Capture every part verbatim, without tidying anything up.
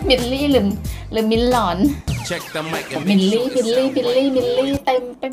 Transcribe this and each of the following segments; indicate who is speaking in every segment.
Speaker 1: มิลลี่หรือหรือมิลหลอนมิลลี่มิลลี่มิลลี่มิลลี่เต็มเต็ม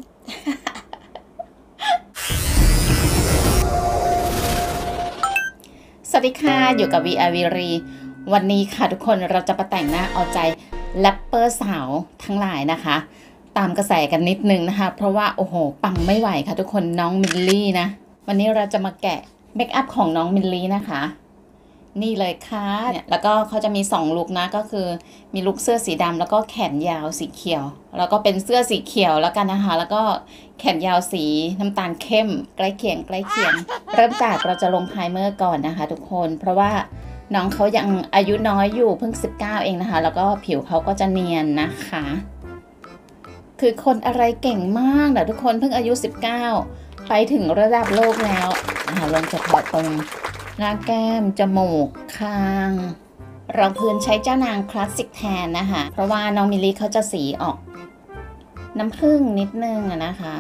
Speaker 1: สวัสดีค่ะอยู่กับวีอาวีรีวันนี้ค่ะทุกคนเราจะมาแต่งหน้าเอาใจแรปเปอร์สาวทั้งหลายนะคะตามกระแสกันนิดนึงนะคะเพราะว่าโอ้โหปังไม่ไหวค่ะทุกคนน้องมิลลี่นะวันนี้เราจะมาแกะเมคอัพของน้องมิลลี่นะคะนี่เลยค่ะเนี่ยแล้วก็เขาจะมีสองลุคนะก็คือมีลุคเสื้อสีดำแล้วก็แขนยาวสีเขียวแล้วก็เป็นเสื้อสีเขียวแล้วกันนะคะแล้วก็แขนยาวสีน้ำตาลเข้มใกล้เคียงใกล้เคียงเริ่มจากเราจะลงไพรเมอร์ก่อนนะคะทุกคนเพราะว่าน้องเขายังอายุน้อยอยู่เพิ่งสิบเก้าเองนะคะแล้วก็ผิวเขาก็จะเนียนนะคะคือคนอะไรเก่งมากนะทุกคนเพิ่งอายุสิบเก้าไปถึงระดับโลกแล้วนะคะลงเฉพาะตรงหน้าแก้มจมูกคางรองพื้นใช้เจ้านางคลาสสิกแทนนะคะเพราะว่าน้องมิลลี่เขาจะสีออกน้ำผึ้งนิดนึงนะคะ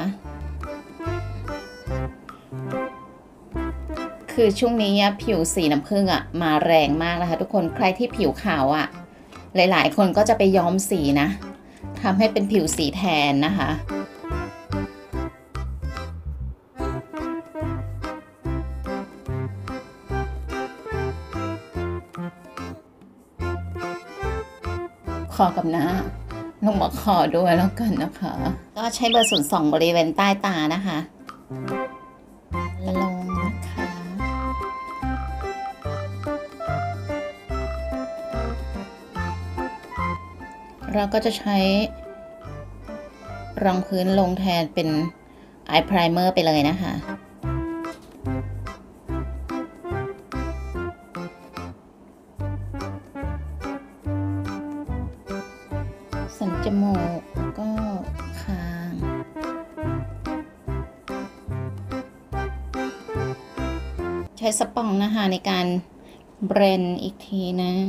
Speaker 1: คือช่วงนี้ผิวสีน้ำผึ้งอ่ะมาแรงมากนะคะทุกคนใครที่ผิวขาวอ่ะหลายๆคนก็จะไปย้อมสีนะทำให้เป็นผิวสีแทนนะคะคอกับหน้าลงมาคอด้วยแล้วกันนะคะก็ใช้เบอร์ศูนย์สองบริเวณใต้ตานะคะลงนะคะเราก็จะใช้รองพื้นลงแทนเป็นไอไพรเมอร์ไปเลยนะคะสันจมูกก็คางใช้สปองนะคะในการเบรนอีกทีนึง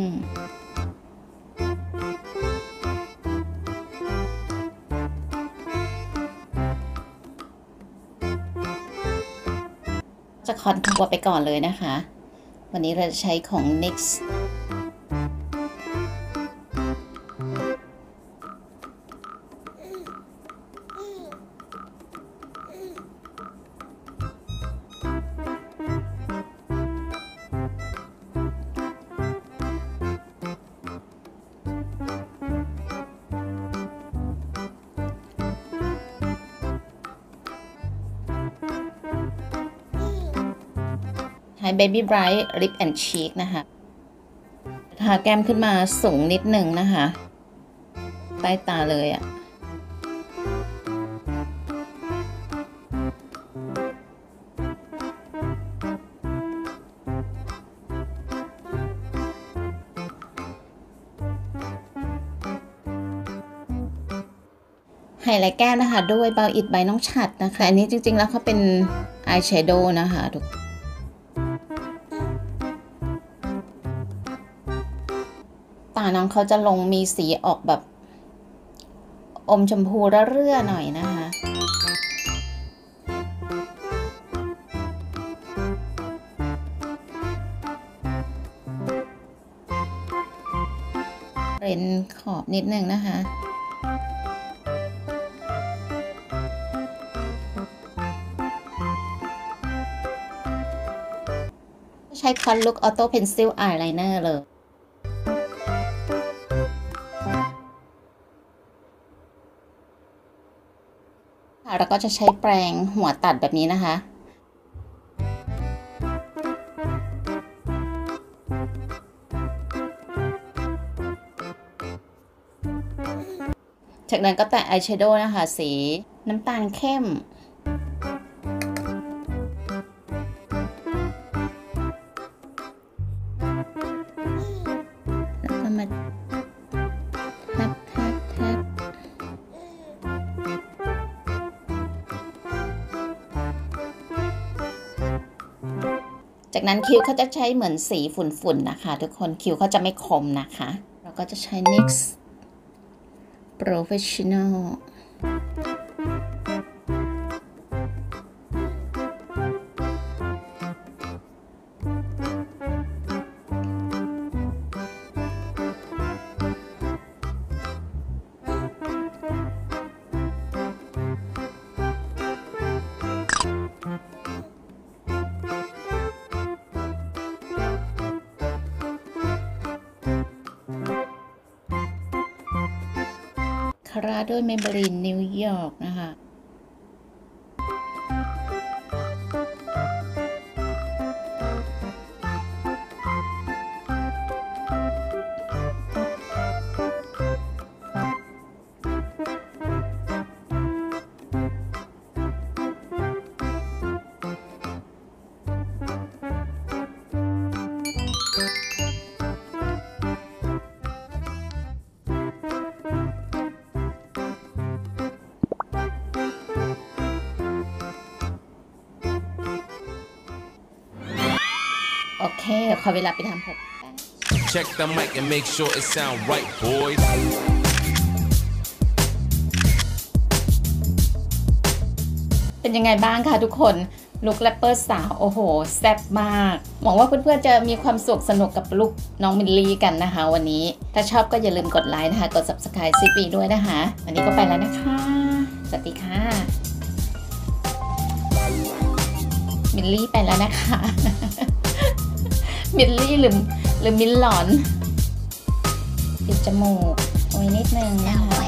Speaker 1: จะคอนทัวร์ไปก่อนเลยนะคะวันนี้เราจะใช้ของ นิกซ์ใช้ Baby Bright Lip and Cheek นะคะทาแก้มขึ้นมาสูงนิดหนึ่งนะคะใต้ตาเลยอะไฮไลท์แก้มนะคะด้วยเบาอิดใบน้องฉัดนะคะอันนี้จริงๆแล้วเขาเป็นอายแชโดว์นะคะทุกตาน้องเขาจะลงมีสีออกแบบอมชมพูระเรื่อหน่อยนะคะเป็นขอบนิดนึงนะคะใช้คันลุกออโต้เพนซิลอายไลเนอร์เลยเราก็จะใช้แปรงหัวตัดแบบนี้นะคะจากนั้นก็แตะอายแชโดว์นะคะสีน้ำตาลเข้มแล้วก็มาแทบแทบแทบจากนั้นคิ้วเขาจะใช้เหมือนสีฝุ่นๆนะคะทุกคนคิ้วเขาจะไม่คมนะคะเราก็จะใช้ นิกซ์ Professional จคาร่าด้วยเมเบลินนิวยอร์กนะคะโอเคขอเวลาไปทำผม
Speaker 2: Check the mic and make sure it sound right, boys.
Speaker 1: เป็นยังไงบ้างคะทุกคนลุคแรปเปอร์สาวโอ้โหแซ่บมากหวังว่าเพื่อนๆจะมีความสุขสนุกกับลุคน้องมิลลี่กันนะคะวันนี้ถ้าชอบก็อย่าลืมกดไลค์นะคะกด ซับสไครบ์ ซีปีด้วยนะคะวันนี้ก็ไปแล้วนะคะสวัสดีค่ะมิลลี่ไปแล้วนะคะมิลลี่หรือหรือมิลหลอนปิดจมูกไว้นิดนึงนะคะ